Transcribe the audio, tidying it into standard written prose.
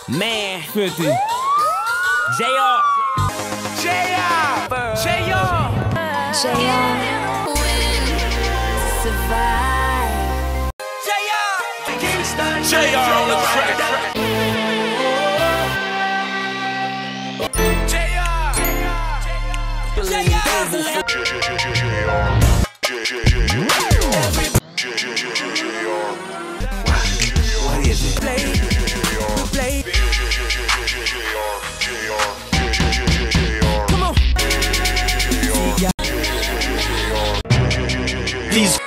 Man, 50. JR. JR on the track. What is it? Come on. These